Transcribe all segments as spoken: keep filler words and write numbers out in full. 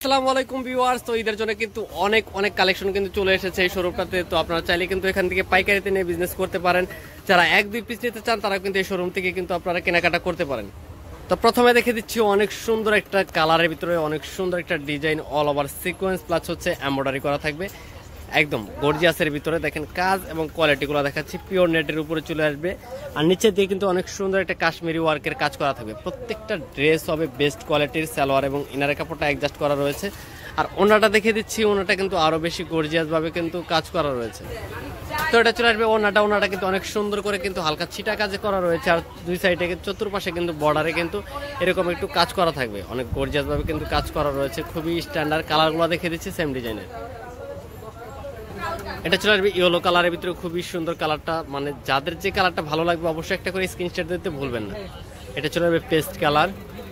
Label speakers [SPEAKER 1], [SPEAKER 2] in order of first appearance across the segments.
[SPEAKER 1] আসসালামু আলাইকুম ভিউয়ার্স। তো ঈদের জন্য কিন্তু অনেক অনেক কালেকশন কিন্তু চলে এসেছে এই শোরুমটাতে। তো আপনারা চাইলে কিন্তু এখান থেকে পাইকারিতে নিয়ে বিজনেস করতে পারেন। যারা এক দুই পিস নিতে চান তারা কিন্তু এই শোরুম থেকে কিন্তু আপনারা কেনাকাটা করতে পারেন। তো প্রথমে দেখে দিচ্ছি অনেক সুন্দর একটা কালারের ভিতরে অনেক সুন্দর একটা design, all over sequence plus হচ্ছে এমব্রয়ডারি করা থাকবে, একদম গর্জিয়াসের ভিতরে। দেখেন কাজ এবং কোয়ালিটিগুলো দেখাচ্ছি, পিওর নেটের উপরে চলে আসবে। আর নিচে দিয়ে কিন্তু অনেক সুন্দর একটা কাশ্মীরি ওয়ার্কের কাজ করা থাকবে। প্রত্যেকটা ড্রেস হবে বেস্ট কোয়ালিটির, সালোয়ার এবং ইনারের কাপড়টা অ্যাডজাস্ট করা রয়েছে। আর ওনাটা দেখে দিচ্ছি, ওনাটা কিন্তু আরও বেশি গর্জিয়াসভাবে কিন্তু কাজ করা রয়েছে। তো এটা চলে আসবে ওনাটা, ওনাটা কিন্তু অনেক সুন্দর করে কিন্তু হালকা ছিটা কাজে করা রয়েছে। আর দুই সাইডে চতুর্পাশে কিন্তু বর্ডারে কিন্তু এরকম একটু কাজ করা থাকবে, অনেক গর্জিয়াসভাবে কিন্তু কাজ করা রয়েছে। খুবই স্ট্যান্ডার্ড। কালারগুলো দেখে দিচ্ছি সেম ডিজাইনের। এটা চলে আসবে ইয়েলো কালারের ভিতরে, খুবই সুন্দর কালারটা, মানে যাদের যে কালারটা ভালো লাগবে অবশ্যই একটা করে স্ক্রিনশট দিতে ভুলবেন না। এটা চলে আসবে পেস্ট কালার,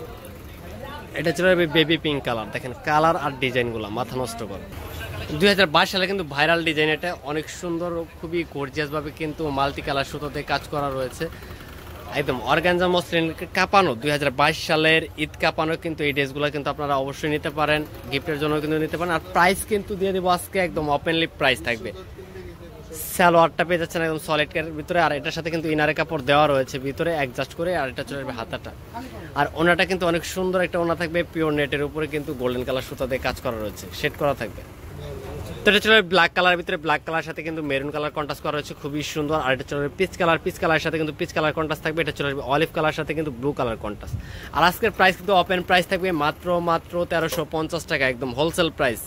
[SPEAKER 1] এটা চলে আসবে বেবি পিঙ্ক কালার। দেখেন কালার আর ডিজাইনগুলো মাথা নষ্ট করে। দুই হাজার বাইশ সালে কিন্তু ভাইরাল ডিজাইন, এটা অনেক সুন্দর, খুবই গর্জিয়াসভাবে কিন্তু মাল্টি কালার সুতোতে কাজ করা রয়েছে, একদম অর্গানজা মসলিন কাঁপানো। দুই হাজার বাইশ সালের ঈদ কাঁপানো কিন্তু এই ড্রেসগুলো কিন্তু আপনারা অবশ্যই নিতে পারেন, গিফটের জন্য কিন্তু নিতে পারেন। আর প্রাইস কিন্তু দিয়ে দেবো আজকে একদম ওপেনলি প্রাইস থাকবে। সালোয়ারটা পেয়ে যাচ্ছেন একদম সলিড কালারের ভিতরে, আর এটার সাথে কিন্তু ইনারে কাপড় দেওয়া রয়েছে ভিতরে অ্যাডজাস্ট করে। আর এটা চলে আসবে হাতাটা, আর ওনাটা কিন্তু অনেক সুন্দর একটা ওনা থাকবে, পিওর নেটের উপরে কিন্তু গোল্ডেন কালার সুতা দিয়ে কাজ করা রয়েছে, শেড করা থাকবে। তো এটা চলে ব্ল্যাক কালারের ভিতরে, ব্ল্যাক কালার সাথে কিন্তু মেরুন কালার কন্ট্রাস্ট করা হয়েছে, খুবই সুন্দর। আর এটা চলে পিচ কালার, পিচ কালার সাথে কিন্তু পিচ কালার কন্ট্রাস্ট থাকবে। এটা চলে আসবে অলিভ কালার সাথে কিন্তু ব্লু কালার কন্ট্রাস্ট। আর আজকের প্রাইস কিন্তু ওপেন প্রাইস থাকবে মাত্র মাত্র তেরোশো পঞ্চাশ টাকা, একদম হোলসেল প্রাইস।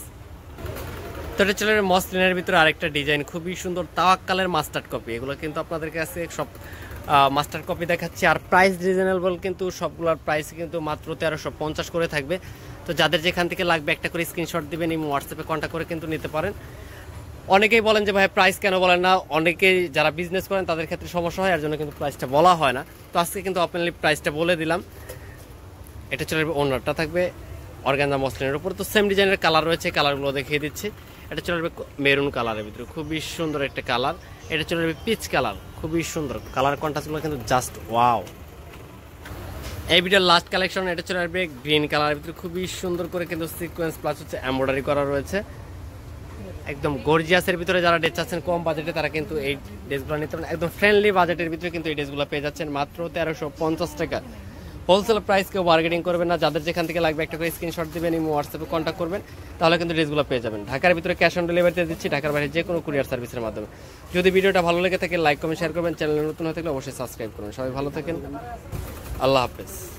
[SPEAKER 1] তো এটা চলে মসলিনের ভিতরে আরেকটা ডিজাইন, খুবই সুন্দর তাওয়াক্কালের মাস্টার্ড কপি। এগুলো কিন্তু আপনাদের কাছে সব মাস্টার্ড কপি দেখাচ্ছি। আর প্রাইস রিজনেবল, কিন্তু সবগুলোর প্রাইস কিন্তু মাত্র তেরোশো পঞ্চাশ করে থাকবে। তো যাদের যেখান থেকে লাগবে একটা করে স্ক্রিনশট দিবেন, এবং হোয়াটসঅ্যাপে কন্ট্যাক্ট করে কিন্তু নিতে পারেন। অনেকেই বলেন যে ভাই প্রাইস কেন বলেন না, অনেকেই যারা বিজনেস করেন তাদের ক্ষেত্রে সমস্যা হয়, এর জন্য কিন্তু প্রাইসটা বলা হয় না। তো আজকে কিন্তু ওপেনলি প্রাইসটা বলে দিলাম। এটা চলে আসবে ওনারটা থাকবে অর্গানজা মসলিনের উপর। তো সেম ডিজাইনের কালার রয়েছে, কালারগুলো দেখিয়ে দিচ্ছি। এটা চলে আসবে মেরুন কালারের ভিতরে, খুবই সুন্দর একটা কালার। এটা চলে আসবে পিচ কালার, খুবই সুন্দর কালার কন্ট্রাস্টগুলো কিন্তু জাস্ট ওয়াও। এই ভিডিওর লাস্ট কালেকশন, এটা চলে আসবে গ্রিন কালারের ভিতরে, খুবই সুন্দর করে কিন্তু সিকোয়েন্স প্লাস হচ্ছে এমব্রয়ডারি করা রয়েছে, একদম গর্জিয়াসের ভিতরে। যারা ড্রেস চাচ্ছেন কম বাজেটে তারা কিন্তু এই ড্রেসগুলো নিতে পারেন। একদম ফ্রেন্ডলি বাজেটের ভিতরে কিন্তু এই ড্রেসগুলো পেয়ে যাচ্ছেন মাত্র তেরোশো পঞ্চাশ টাকা। হোলসেল প্রাইস কেউ বার্গেনিং করবেন না। যাদের যেখান থেকে লাগবে একটা করে স্ক্রিনশট দিবেন, এবং হোয়াটসঅ্যাপে কন্ট্যাক্ট করবেন, তাহলে কিন্তু ড্রেসগুলো পেয়ে যাবেন। ঢাকার ভিতরে ক্যাশ অন ডেলিভারিতে দিচ্ছি, ঢাকার বাইরে যে কোনো কুরিয়ার সার্ভিসের মাধ্যমে। যদি ভিডিওটা ভালো লেগে থাকে লাইক কমেন্ট শেয়ার করবেন, চ্যানেলে নতুন হয়ে থাকলে অবশ্যই সাবস্ক্রাইব করবেন। সবাই ভালো থাকেন, আল্লাহ হাফেজ।